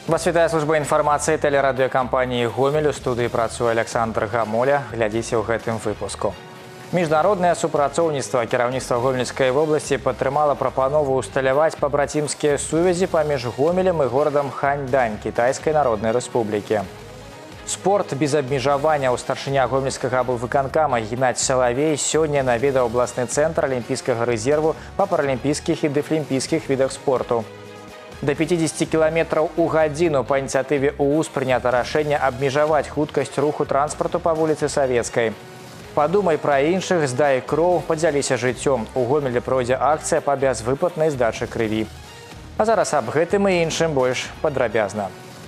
Вас вітае служба інфармацыі тэлерадыёкампаніі «Гомель». У студыі працуе Александр Гамоля. Глядзіце ў гэтым выпуску. Міжнароднае супрацоўніцтва кіраўніцтва Гомельскай вобласці падтрымала прапанову усталяваць пабрацімскія сувязі паміж Гомелем і горадам Ханьдань Кітайскай Народнай Рэспублікі. Спорт без абмежавання. Старшыня Гомельскага аблвыканкама Геннадзь Салавей сёння наведаў абласны цэнтр алімпійскага рэзерву па паралімпійскіх і дэфлімпійскіх відах спорту. До 50 км у гадзіну па ініцыятыве УУС прынята рашэнне абмежаваць хуткасць руху транспарту па вуліцы Савецкай. Падумай пра іншых, здай кроў, падзяліся жыццём. У Гомелі пройдзе акцыя па бязвыплатнай здачы крыві. А зараз аб гэтым і іншым больш падрабязна.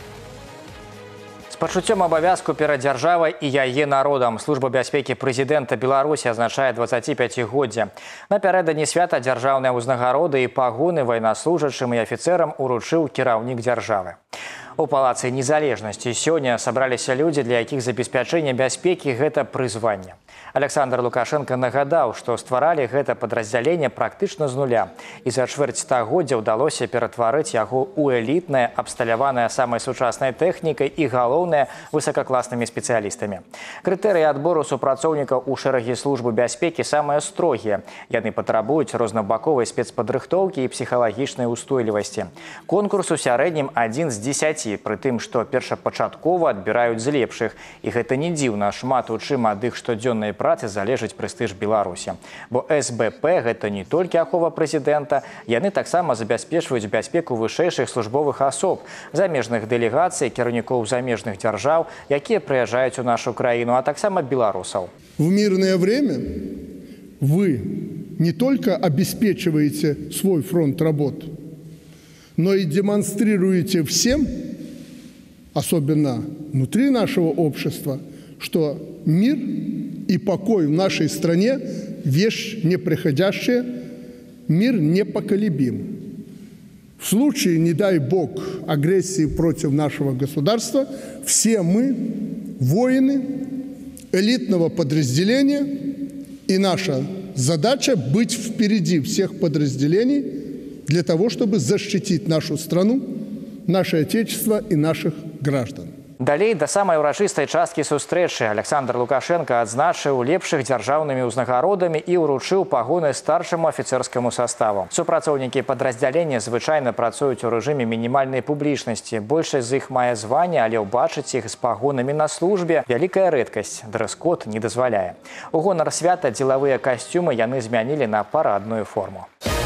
Пачуццём абавязку перад дзяржавай і яе народам Служба бяспекі прэзідэнта Беларусі азначае 25-годдзе. Напярэдадні свята дзяржаўныя ўзнагароды і пагоны ваеннаслужачым і афіцэрам уручыў кіраўнік дзяржавы. У палацы незалежнасці сёння сабраліся людзі, для якіх забеспячэнне бяспекі – гэта прызванне. Александр Лукашенко нагадаў, што стваралі гэта падраздзяленне практычна з нуля. І за чвэрць стагоддзя ўдалося ператварыць яго ў элітнае, абсталяванае самай сучаснай тэхнікай і, галоўнае, высокакласнымі спецыялістамі. Крытэрыі адбору супрацоўнікаў у шэрагі службы бяспекі самыя строгія. Яны патрабуюць рознабаковай спецпадрыхтоўкі і псіхалагічнай устойлівасці. Конкурс у сярэднім 1 з 10, пры тым, што першапачаткова адбіраюць з лепшых. І гэта не дзіўна, шмат у чым ад іх штодзённай працы залежыць прэстыж Беларусі. Бо СБП – гэта не толькі ахова прэзідэнта, яны таксама забяспечваюць бяспеку вышэйшых службовых асоб, замежных дэлегацый, кіраўнікоў замежных дзяржаў, якія прыязджаюць у нашу краіну, а таксама беларусаў. В мирное время вы не только обеспечиваете свой фронт работ, но и демонстрируете всем, особенно внутри нашего общества, что мир и покой в нашей стране – вещь неприходящая, мир непоколебим. В случае, не дай Бог, агрессии против нашего государства, все мы – воины элитного подразделения, и наша задача – быть впереди всех подразделений для того, чтобы защитить нашу страну, наше Отечество и наших граждан. Далей да самай урачыстай часткі сустрэчы Александр Лукашенко адзначыў лепшых дзяржаўнымі ўзнагародамі і ўручыў пагоны старшаму афіцэрскаму саставу. Супрацоўнікі падраздзялення звычайна працуюць у рэжыме мінімальнай публічнасці. Большасць з іх мае званне, але ўбачыць іх з пагонамі на службе – вялікая рэдкасць. Дрэс-код не дазваляе. У гонар свята дзелавыя касцюмы яны змянілі на парадную форму.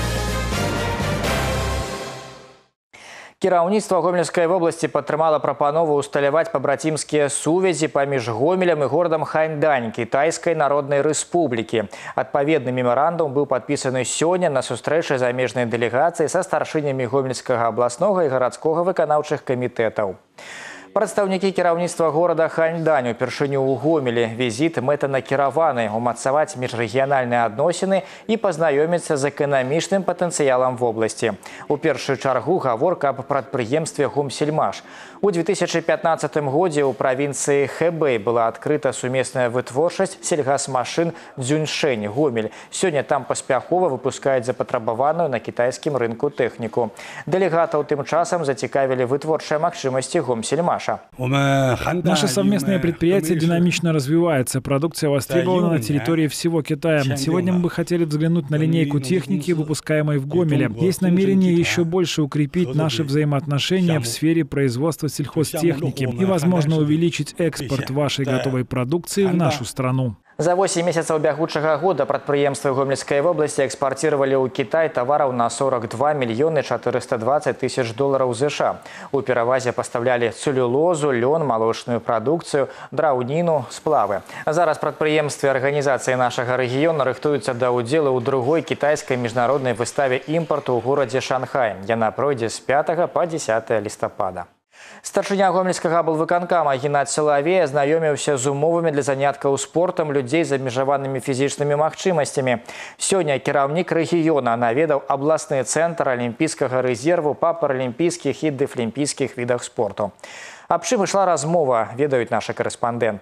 Кіраўніцтва Гомельскай вобласці падтрымала прапанову усталяваць пабрацімскія сувязі паміж Гомелем і горадам Ханьдань Кітайскай Народнай Рэспублікі. Адпаведны мемарандум быў падпісаны сёння на сустрэчы замежнай дэлегацыі са старшынямі Гомельскага абласнога і гарадскога выканаўчых камітэтаў. Прадстаўнікі кіраўніцтва горада Ханьдань упершыню ў Гомелі. Візіт мэтанакіраваны умацаваць міжрэгіянальныя адносіны і пазнаёміцца з эканамічным патэнцыялам вобласці. У першую чаргу гаворка аб прадпрыемстве «Гомсельмаш». У 2015 годзе ў правінцыі Хэбэй была адкрыта сумесная вытворчасць сельгасмашын «Дзюньшэнь» Гомель. Сёння там паспяхова выпускаюць запатрабаваную на кітайскім рынку тэхніку. Дэлегатаў тым часам зацікавілі вытворчыя магчымасці «Гомсельмаш». Наше совместное предприятие динамично развивается. Продукция востребована на территории всего Китая. Сегодня мы бы хотели взглянуть на линейку техники, выпускаемой в Гомеле. Есть намерение еще больше укрепить наши взаимоотношения в сфере производства сельхозтехники и, возможно, увеличить экспорт вашей готовой продукции в нашу страну. За 8 месяцаў бягучага года прадпрыемствы Гомельскай вобласці экспартировали ў Кітай тавараў на 42 мільёны 420 тысяч долараў США. У перавазе пастаўлялі цэлюлозу, лён, малочную прадукцыю, драўніну, сплавы. Зараз прадпрыемствы арганізацыі нашага рэгіёна рыхтуюцца да ўдзелу ў другой кітайскай міжнароднай выставе імпарту ў горадзе Шанхай. Яна пройдзе з 5 па 10 лістапада. Старшыня Гомельскага аблвыканкама Геннадзь Салавей азнаёміўся з умовамі для заняткаў спортам людзей з абмежаванымі фізічнымі магчымасцямі. Сёння кіраўнік рэгіёна наведаў абласны цэнтр алімпійскага рэзерву па паралімпійскіх і дэфлімпійскіх відах спорту. Аб чым ішла размова, ведаюць нашы карэспандэнты.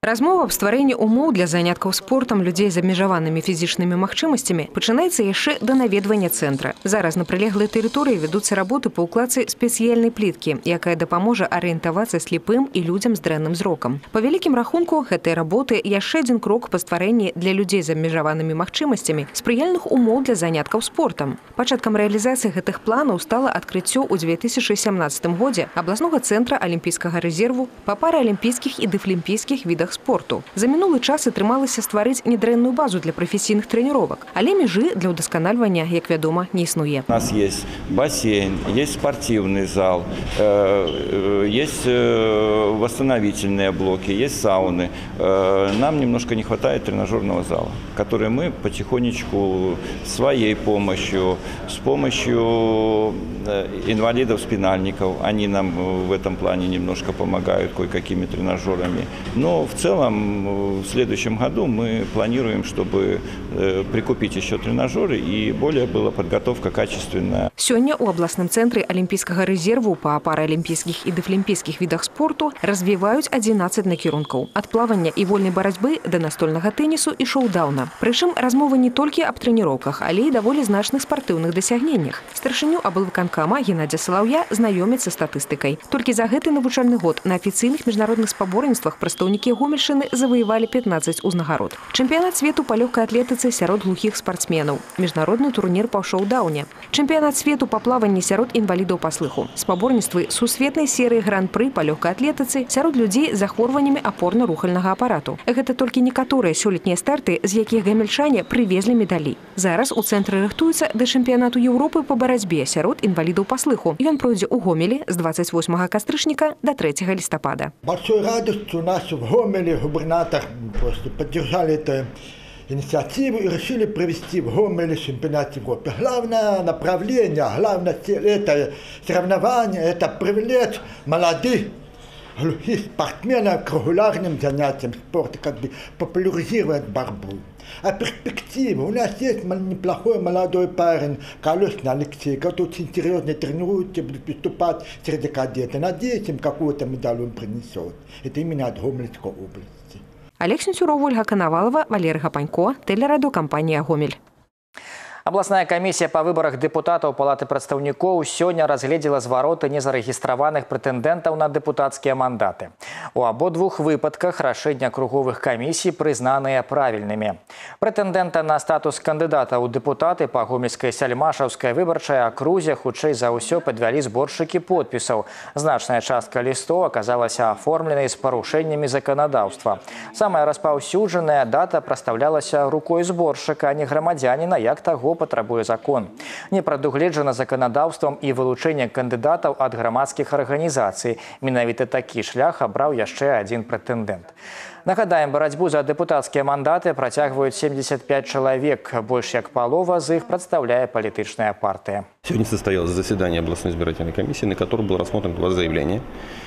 Размова аб стварэнні умоў для заняткаў спортам людзей з абмежаванымі фізічнымі магчымасцямі пачынаецца яшчэ да наведвання цэнтра. Зараз на прылеглай тэрыторыі вядуцца работы па ўкладцы спецыяльнай пліткі, якая дапаможа арыентавацца слепым і людзям з дрэнным зрокам. Па вялікім рахунку, гэтыя работы яшчэ адзін крок па стварэнні для людзей з абмежаванымі магчымасцямі спрыяльных умоў для заняткаў спортам. Пачаткам рэалізацыі гэтых планаў стала адкрыццё ў 2017 годзе абласнога цэнтра алімпійскага рэзерву па параалімпійскіх і дэфлімпійскіх відах спорту. За мінулы час атрымалася стварыць недрэнную базу для прафесійных трэніровак, але межы для ўдасканальвання, як вядома, не існуе. У нас есть бассейн, есть спортивный зал, есть восстановительные блоки, есть сауны. Нам немножко не хватает тренажерного зала, который мы потихонечку своей помощью, с помощью инвалидов-спинальников, они нам в этом плане немножко помогают кое-какими тренажерами. Но в целом в следующем году мы планируем, чтобы прикупить еще тренажеры и более была подготовка качественная. Сёння у абласным цэнтры алімпійскага рэзерву па параалімпійскіх і дэфлімпійскіх відах спорту развіваюць 11 накірункаў. Ад плавання і вольнай барацьбы да настольнага тэнісу і шоу-дауна. Прычым размова не толькі аб трэніроўках, але і даволі значных спартыўных дасягненнях. Старшыню аблвыканкама Геннадзя Салаўя знаёміць са статыстыкай. Толькі за гэты навучальны год на афіцыйных міжнародных спаборніцтвах прадстаўнікі Гомельшчыны заваявалі 15 узнагарод. Чэмпіянат свету па лёгкай атлетыцы сярод глухіх спартсменаў. Міжнародны турнір па шоу-дауне. Чэмпіянат свету па плаванні сярод інвалідаў па слыху. Спаборніцтвы сусветнай серыі гран-пры па лёгкай атлетыцы сярод людзей з захворваннямі апорна-рухальнага апарату. Гэта толькі некаторыя сёлетнія старты, з якіх гамельчане прывезлі медалі. Зараз у цэнтры рыхтуюцца да чэмпіянату Еўропы па барацьбе сярод інвалідаў па слыху. Ён пройдзе ў Гомелі з 28 кастрычніка до 3 листопада. Большой радостью у нас в Гомеле губернатор просто поддержали эту инициативу и решили провести в Гомеле чемпионат Европы. Главное направление, главная цель этого соревнования – это привлечь молодых глухих спортсменов к регулярным занятиям спорта, как бы популяризировать борьбу. А перспектива. У нас есть неплохой молодой парень, Колесный Алексей, который очень серьезно тренируется, будет выступать среди кадетов. Надеюсь, им какую-то медаль он принесет. Это именно от Гомельской области. Олег Сенцюров, Ольга Коновалова, Валерий Гапанько, телерадиокомпания «Гомель». Абласная камісія па выбарах дэпутатаў Палаты прадстаўнікоў сёння разгледзела звароты незарэгістраваных прэтэндэнтаў на дэпутацкія мандаты. У абодвух выпадках рашэння круговых камісій прызнаныя правільнымі. Прэтэндэнта на статус кандыдата ў дэпутаты па гомельскай сяльмашаўскай выбарчай акрузе хутчэй за ўсё падвялі зборшчыкі подпісаў. Значная частка лістоў аказалася аформленай з парушэннямі заканадаўства. Самая распаўсюджаная дата прадстаўлялася рукой зборшчыка, а не грамадзяніна, як таго патрабуе закон. Не прадугледжана заканадаўствам і вылучэнне кандыдатаў ад грамадскіх арганізацый. Менавіта такі шлях абраў яшчэ адзін прэтэндэнт. Нагадаем, барацьбу за дэпутацкія мандаты працягваюць 75 чалавек. Больш як палова з іх прадстаўляе палітычная партыя. Сегодня состоялось заседание областной избирательной комиссии, на котором было рассмотрено 2 заявления.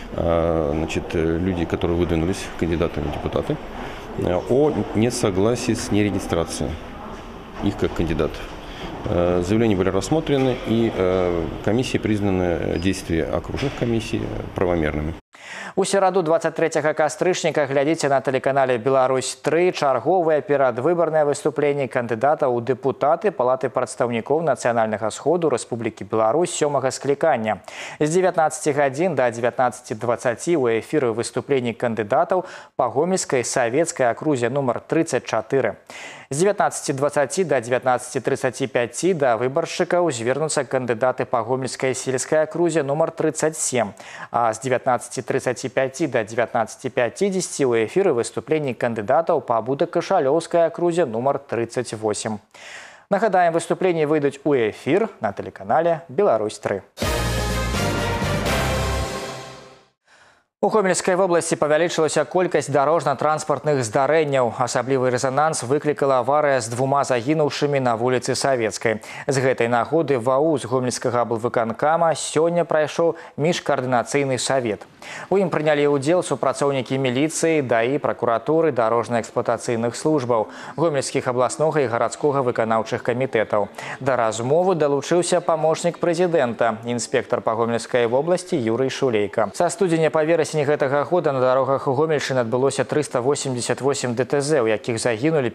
Люди, которые выдвинулись кандидатами в депутаты, о несогласии с нерегистрацией их как кандидатов. Заявления были рассмотрены, и комиссии признаны действия окружных комиссий правомерными. У сераду 23 кастрычніка глядзіце на тэлеканале «Беларусь-3» чарговае перадвыбарнае выступленне кандыдата ў дэпутаты Палаты прадстаўнікоў Нацыянальнага сходу Рэспублікі Беларусь 7-га склікання. З 19 гадзін да 19:20 у эфіры выступленні кандыдатаў па гомельскай савецкай акрузе нумар 34. З 19:20 до 19:35 да выбаршчыкаў звернуцца кандыдаты па гомельскай сельскай акрузе нумар 37, а з 19:35 до 19:50 у эфіры выступленні кандыдатаў па Будакашалёўскай акрузе нумар 38. Нагадаем, выступленні выйдуць у эфір на тэлеканале «Беларусь-3». У Гомельскай вобласці павялічылася колькасць дарожна-транспартных здарэнняў. Асаблівы рэзананс выклікала аварыя з 2 загінуўшымі на вуліцы Савецкай. З гэтай нагоды ва УЗ Гомельскага аблвыканкама сёння прайшоў міжкаардынацыйны савет. У ім прынялі ўдзел супрацоўнікі міліцыі, ДАІ, пракуратуры, дарожна-эксплуатацыйных службаў, гомельскіх абласнога і гарадскога выканаўчых камітэтаў. Да размовы далучыўся памочнік прэзідэнта, інспектар па Гомельскай вобласці Юрый Шулейка. Са студзеня па верасень гэтага года на дарогах Гомельшчыны адбылося 388 ДТЗ, у якіх загінулі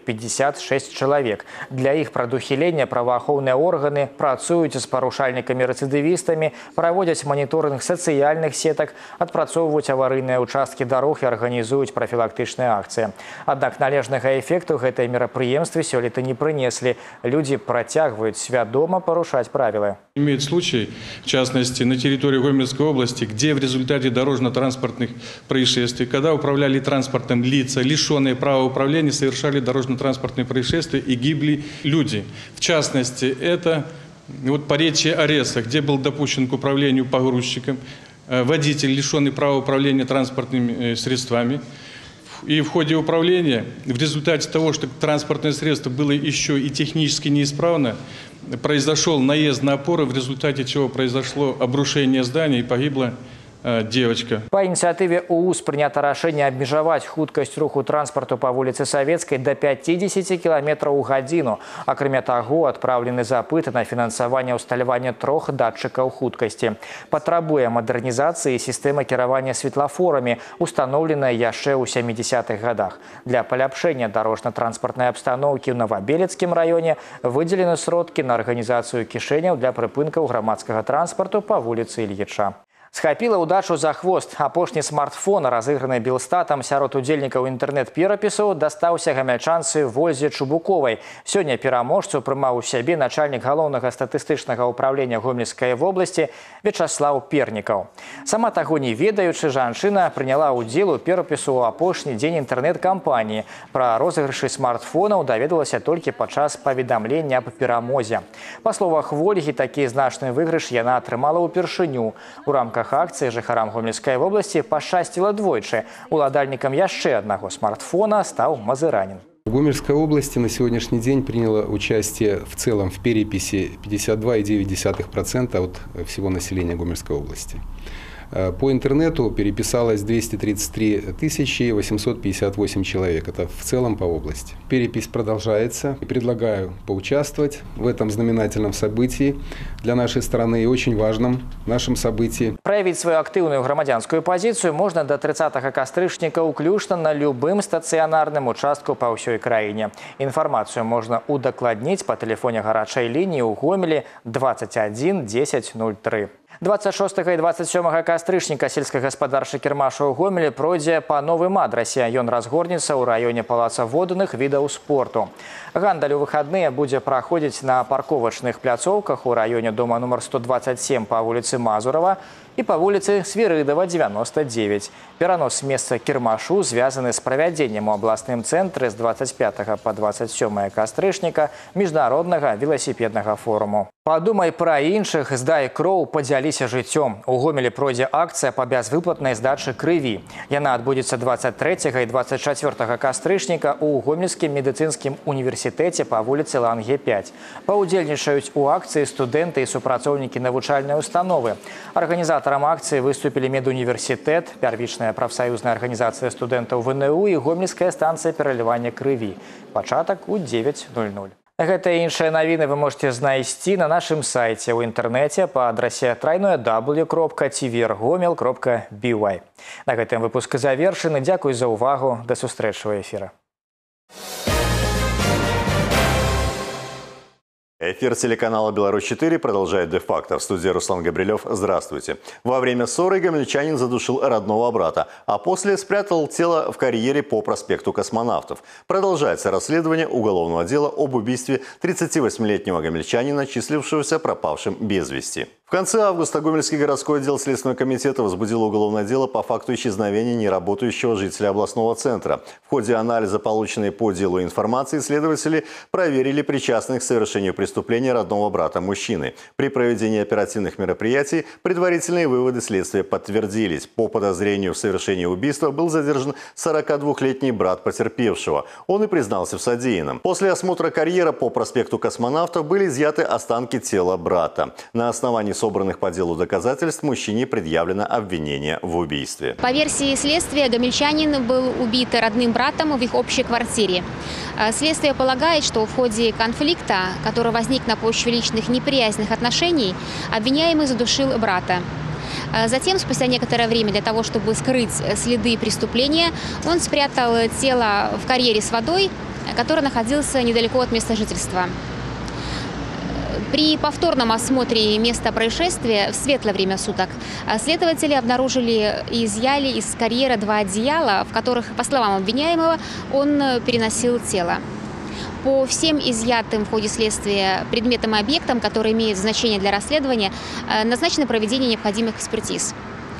56 чалавек. Для іх прадухілення праваахоўныя органы працуюць з парушальнікамі-рэцыдывістамі, праводзяць маніторынг сацыяльных сетак, адпрацоўваюць аварыйныя ўчасткі дарог і арганізуюць прафілактычныя акцыі. Аднак належнага эфекту гэтыя мерапрыемствы сёлета не прынеслі. Людзі працягваюць свядома парушаць правілы. Имеет случай, в частности, на территории Гомельской области, где в результате дорожно-транспортных происшествий, когда управляли транспортом лица, лишенные права управления, совершали дорожно-транспортные происшествия и гибли люди. В частности, это вот поречье Ареса, где был допущен к управлению погрузчиком водитель, лишенный права управления транспортными средствами. И в ходе управления, в результате того, что транспортное средство было еще и технически неисправно, произошел наезд на опоры, в результате чего произошло обрушение здания и погибла девочка. Па ініцыятыве УУС прынята рашэнне абмежаваць хуткасць руху транспарту па вуліцы Савецкай да 50 км ў гадзіну. Акрамя таго, адпраўлены запыт на фінансаванне ўсталявання 3 датчыкаў хуткасці. Патрабуе мадэрнізацыі сістэма кіравання светлафорамі, устаноўленая яшчэ ў 70-х гадах. Для паляпшэння дарожна-транспартнай абстаноўкі ў Новабелецкім раёне выдзелены сродкі на арганізацыю кішэняў для прыпынкаў грамадскага транспарту па вуліцы Ільіча. Схапіла ўдачу за хвост. Апошні смартфон, разыграны Белстатам сярод удзельнікаў інтэрнэт-перапісу, дастаўся гамяльчанцы Вользе Чубуковай. Сёння пераможцу прымаў у сябе начальнік галоўнага статыстычнага ўправлення Гомельскай вобласці Вячаслаў Пернікаў. Сама таго не ведаючы, жанчына прыняла ўдзел у перапісу ў апошні дзень інтэрнэт-кампаніі. Пра розыгрышы смартфонаў даведалася толькі падчас паведамлення аб перамозе. Па словах Вольгі, такі значны выйгрыш яна атрымала ўпершыню. У рамках акцыі жыхарам Гомельскай вобласці пашчасціла двойчы. Уладальнікам яшчэ аднаго смартфона стаў мазыранін. Гомельская область на сегодняшний день приняла участие в целом в переписи 52,9% от всего населения Гомельской области. По интернету переписалось 233 858 человек. Это в целом по области. Перепись продолжается. И предлагаю поучаствовать в этом знаменательном событии для нашей страны и очень важном нашем событии. Проявить свою активную громадянскую позицию можно до 30 кастрычніка уключно на любым стационарным участку по всей краине. Информацию можно удакладніць по телефоне гарачай линии у Гомелі 21 10 03. 26 і 27 кастрычніка сельскагаспадарчы кірмаш у Гомелі пройдзе па новым адрасе. Ён разгорнецца ў раёне палаца водных відаў спорту. Гандаль у выхадныя будзе праходзіць на парковачных пляцоўках у раёне дома нумар 127 па вуліцы Мазурава і па вуліцы Свірыдава, 99. Перанос месца кірмашу звязаны з правядзеннем у абласным цэнтры з 25 па 27 кастрычніка міжнароднага веласіпеднага форуму. Падумай пра іншых, здай кроў, падзяліся жыццём. У Гомелі пройдзе акцыя па бязвыплатнай здачы крыві. Яна адбудзецца 23 і 24 кастрычніка ў Гомельскім медыцынскім універсітэце па вуліцы Ланге 5. Паўдзельнічаюць у акцыі студэнты і супрацоўнікі навучальнай установы. Арганізатарам акцыі выступілі медуніверсітэт, первічная прафсаюзная арганізацыя студэнтаў ВНУ і Гомельская станцыя пералівання крыві. Пачатак у 9:00. Гэта і іншыя навіны вы можете знайсці на нашым сайце ў інтэрнэце па адрасе www.tvrgomel.by. На гэтым выпуск завершаны. Дзякуй за ўвагу. Да сустрэчы ў эфіры. Эфир телеканала «Беларусь-4» продолжает де-факто. В студии Руслан Габрилев. Здравствуйте. Во время ссоры гомельчанин задушил родного брата, а после спрятал тело в карьере по проспекту Космонавтов. Продолжается расследование уголовного дела об убийстве 38-летнего гомельчанина, числившегося пропавшим без вести. В конце августа Гомельский городской отдел Следственного комитета возбудил уголовное дело по факту исчезновения неработающего жителя областного центра. В ходе анализа полученной по делу информации следователи проверили причастных к совершению преступления родного брата мужчины. При проведении оперативных мероприятий предварительные выводы следствия подтвердились. По подозрению в совершении убийства был задержан 42-летний брат потерпевшего. Он и признался в содеянном. После осмотра карьера по проспекту Космонавтов были изъяты останки тела брата. На основании собранных по делу доказательств мужчине предъявлено обвинение в убийстве. По версии следствия, гомельчанин был убит родным братом в их общей квартире. Следствие полагает, что в ходе конфликта, который возник на почве личных неприязненных отношений, обвиняемый задушил брата. Затем, спустя некоторое время, для того, чтобы скрыть следы преступления, он спрятал тело в карьере с водой, который находился недалеко от места жительства. При повторном осмотре места происшествия в светлое время суток следователи обнаружили и изъяли из карьера 2 одеяла, в которых, по словам обвиняемого, он переносил тело. По всем изъятым в ходе следствия предметам и объектам, которые имеют значение для расследования, назначено проведение необходимых экспертиз.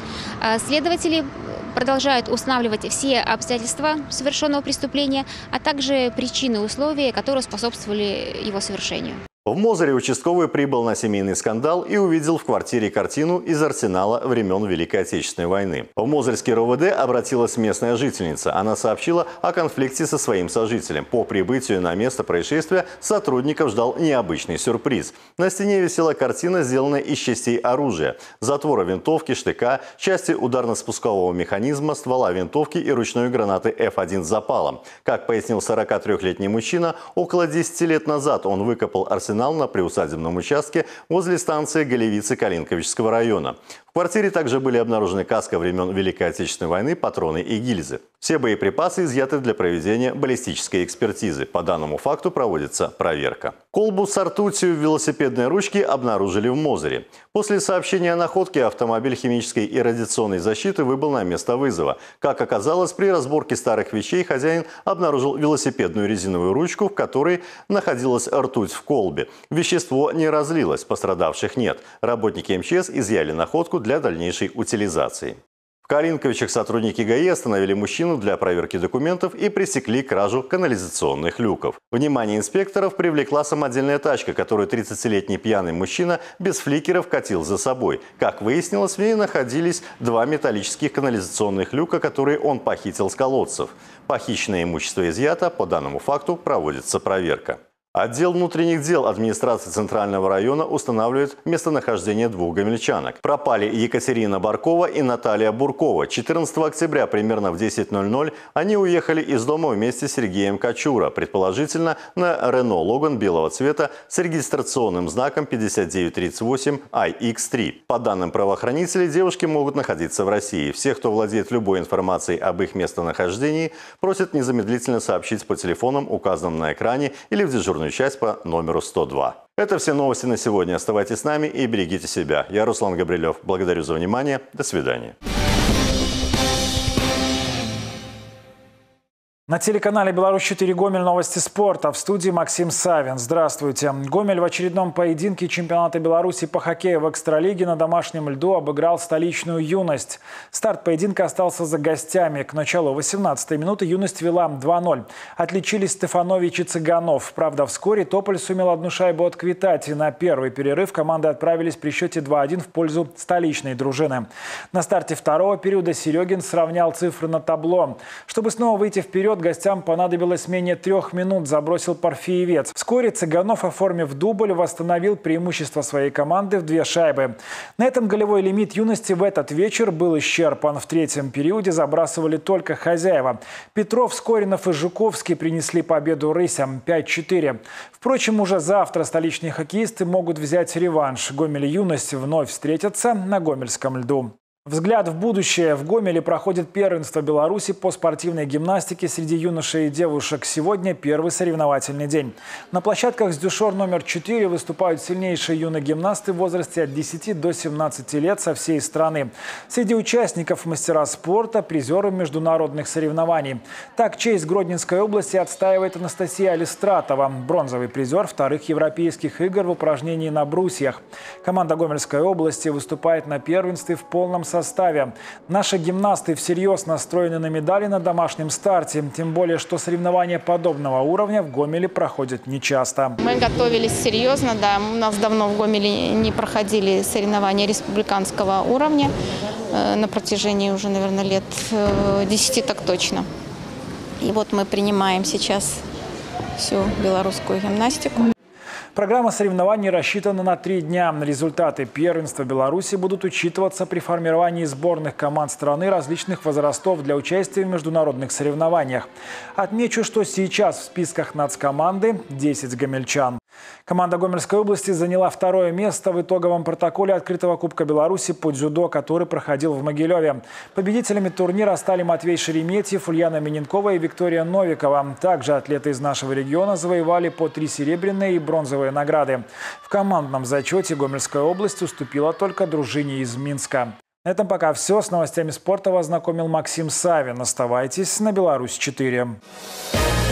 Следователи продолжают устанавливать все обстоятельства совершенного преступления, а также причины и условия, которые способствовали его совершению. В Мозыре участковый прибыл на семейный скандал и увидел в квартире картину из арсенала времен Великой Отечественной войны. В Мозырский РОВД обратилась местная жительница. Она сообщила о конфликте со своим сожителем. По прибытию на место происшествия сотрудников ждал необычный сюрприз. На стене висела картина, сделанная из частей оружия. Затвора винтовки, штыка, части ударно-спускового механизма, ствола винтовки и ручной гранаты F1 с запалом. Как пояснил 43-летний мужчина, около 10 лет назад он выкопал арсенал на приусадебном участке возле станции Галевицы Калинковичского района. В квартире также были обнаружены каска времен Великой Отечественной войны, патроны и гильзы. Все боеприпасы изъяты для проведения баллистической экспертизы. По данному факту проводится проверка. Колбу с ртутью в велосипедной ручке обнаружили в Мозыре. После сообщения о находке автомобиль химической и радиационной защиты выбыл на место вызова. Как оказалось, при разборке старых вещей хозяин обнаружил велосипедную резиновую ручку, в которой находилась ртуть в колбе. Вещество не разлилось, пострадавших нет. Работники МЧС изъяли находку для дальнейшей утилизации. В Калинковичах сотрудники ГАИ остановили мужчину для проверки документов и пресекли кражу канализационных люков. Внимание инспекторов привлекла самодельная тачка, которую 30-летний пьяный мужчина без фликеров катил за собой. Как выяснилось, в ней находились 2 металлических канализационных люка, которые он похитил с колодцев. Похищенное имущество изъято, по данному факту проводится проверка. Отдел внутренних дел администрации Центрального района устанавливает местонахождение 2 гомельчанок. Пропали Екатерина Баркова и Наталья Буркова. 14 октября примерно в 10:00 они уехали из дома вместе с Сергеем Качура, предположительно на Рено Логан белого цвета с регистрационным знаком 5938 IX3. По данным правоохранителей, девушки могут находиться в России. Всех, кто владеет любой информацией об их местонахождении, просят незамедлительно сообщить по телефонам, указанным на экране, или в дежурную часть по номеру 102. Это все новости на сегодня. Оставайтесь с нами и берегите себя. Я Руслан Габрилев. Благодарю за внимание. До свидания. На телеканале «Беларусь-4» Гомель, новости спорта. В студии Максим Савин. Здравствуйте. Гомель в очередном поединке чемпионата Беларуси по хоккею в экстралиге на домашнем льду обыграл столичную «Юность». Старт поединка остался за гостями. К началу 18-й минуты «Юность» вела 2-0. Отличились Стефанович и Цыганов. Правда, вскоре Тополь сумел одну шайбу отквитать. И на первый перерыв команды отправились при счете 2-1 в пользу столичной дружины. На старте второго периода Серегин сравнял цифры на табло. Чтобы снова выйти вперед, гостям понадобилось менее 3 минут, забросил Парфиевец. Вскоре Цыганов, оформив дубль, восстановил преимущество своей команды в 2 шайбы. На этом голевой лимит «Юности» в этот вечер был исчерпан. В третьем периоде забрасывали только хозяева. Петров, Скоринов и Жуковский принесли победу рысям 5-4. Впрочем, уже завтра столичные хоккеисты могут взять реванш. Гомель и «Юность» вновь встретятся на гомельском льду. Взгляд в будущее. В Гомеле проходит первенство Беларуси по спортивной гимнастике среди юношей и девушек. Сегодня первый соревновательный день. На площадках с дюшор номер 4 выступают сильнейшие юные гимнасты в возрасте от 10 до 17 лет со всей страны. Среди участников мастера спорта, призеры международных соревнований. Так, честь Гродненской области отстаивает Анастасия Алистратова, бронзовый призер 2-х европейских игр в упражнении на брусьях. Команда Гомельской области выступает на первенстве в полном составе. Наши гимнасты всерьез настроены на медали на домашнем старте. Тем более, что соревнования подобного уровня в Гомеле проходят нечасто. Мы готовились серьезно, да. У нас давно в Гомеле не проходили соревнования республиканского уровня. На протяжении уже, наверное, лет 10 так точно. И вот мы принимаем сейчас всю белорусскую гимнастику. Программа соревнований рассчитана на 3 дня. Результаты первенства Беларуси будут учитываться при формировании сборных команд страны различных возрастов для участия в международных соревнованиях. Отмечу, что сейчас в списках нацкоманды 10 гомельчан. Команда Гомельской области заняла 2-е место в итоговом протоколе открытого Кубка Беларуси по дзюдо, который проходил в Могилеве. Победителями турнира стали Матвей Шереметьев, Ульяна Миненкова и Виктория Новикова. Также атлеты из нашего региона завоевали по 3 серебряные и бронзовые награды. В командном зачете Гомельская область уступила только дружине из Минска. На этом пока все. С новостями спорта вас знакомил Максим Савин. Оставайтесь на Беларусь 4.